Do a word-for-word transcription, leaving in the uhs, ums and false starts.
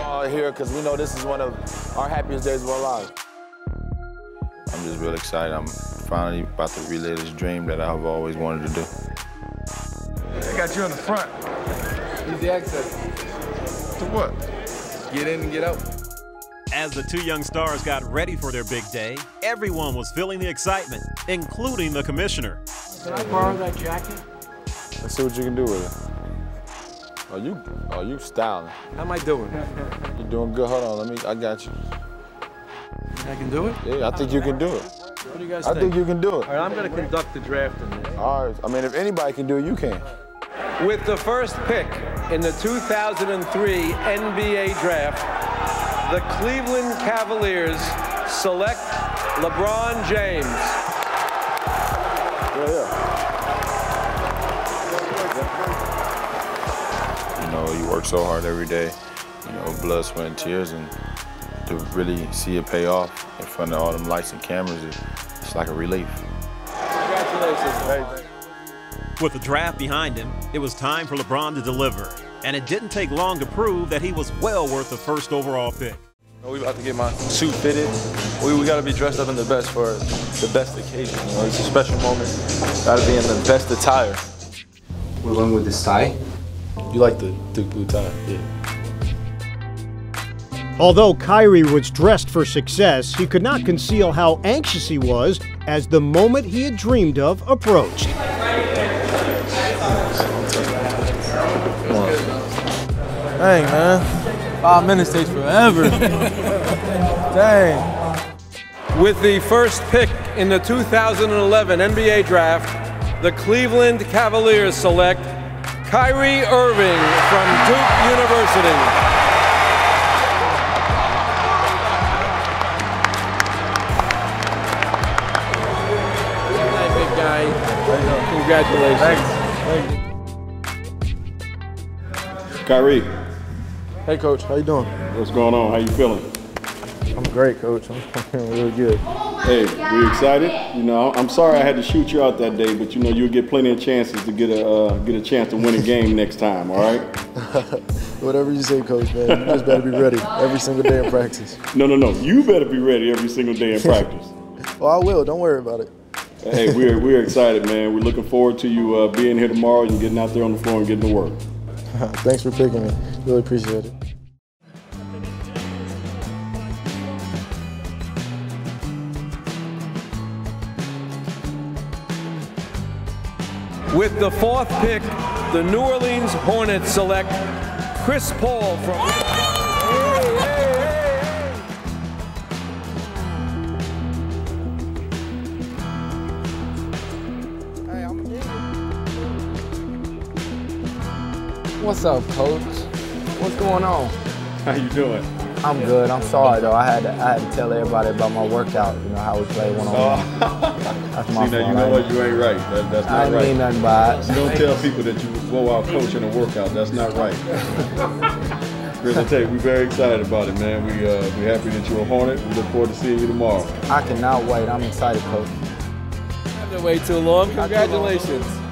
all here because we know this is one of our happiest days of our lives. I'm just real excited. I'm finally about to relay this dream that I've always wanted to do. They got you in the front. Easy access. To what? Get in and get out. As the two young stars got ready for their big day, everyone was feeling the excitement, including the commissioner. Can I borrow that jacket? Let's see what you can do with it. Oh, you, oh, you styling. How am I doing? You're doing good. Hold on, let me, I got you. I can do it? Yeah, I think you can do it. What do you guys I think? think you can do it. All right, I'm going to conduct the draft in this. All right, I mean, if anybody can do it, you can. With the first pick in the two thousand three N B A Draft, the Cleveland Cavaliers select LeBron James. Yeah, yeah. You know, you work so hard every day, you know, blood, sweat, and tears, and to really see it pay off in front of all them lights and cameras, it, it's like a relief. Congratulations. Hey. With the draft behind him, it was time for LeBron to deliver. And it didn't take long to prove that he was well worth the first overall pick. We about to get my suit fitted. We, we got to be dressed up in the best for the best occasion. You know, it's a special moment. Got to be in the best attire. We went with this tie. You like the Duke blue tie? Yeah. Although Kyrie was dressed for success, he could not conceal how anxious he was as the moment he had dreamed of approached. Dang, man. Five minutes takes forever. Dang. With the first pick in the two thousand eleven N B A Draft, the Cleveland Cavaliers select Kyrie Irving from Duke University. Hey, big guy. Congratulations. Thanks. Kyrie, Hey, Coach. How you doing? what's going on? How you feeling? I'm great, Coach. I'm feeling really good. Hey, we excited. You know, I'm sorry I had to shoot you out that day, but you know you'll get plenty of chances to get a uh, get a chance to win a game next time. All right? Whatever you say, Coach, man. You just better be ready every single day in practice. No, no, no. You better be ready every single day in practice. Well, I will. Don't worry about it. Hey, we're we're excited, man. We're looking forward to you uh, being here tomorrow and getting out there on the floor and getting to work. Thanks for picking me. Really appreciate it. With the fourth pick, the New Orleans Hornets select Chris Paul from... Hey, hey, Hey, I'm What's up, Coach? What's going on? How you doing? I'm good. I'm sorry though. I had to, I had to tell everybody about my workout. You know how we play one on one. That's my See, now fault. you know what? You ain't right. That, that's I not didn't right. mean nothing by it. You don't tell people that you go out coaching a workout. That's not right. Chris, I tell you, we're very excited about it, man. We uh, we're happy that you're a Hornet. We look forward to seeing you tomorrow. I cannot wait. I'm excited, Coach. Way too long. Congratulations.